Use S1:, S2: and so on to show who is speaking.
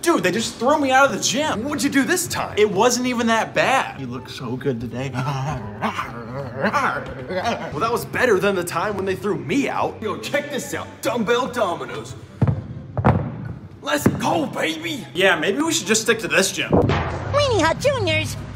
S1: Dude, they just threw me out of the gym.
S2: What'd you do this time?
S1: It wasn't even that bad.
S3: You look so good today.
S2: Well, that was better than the time when they threw me out. Yo, check this out. Dumbbell dominoes. Let's go, baby.
S1: Yeah, maybe we should just stick to this gym.
S4: Weenie Hut Juniors,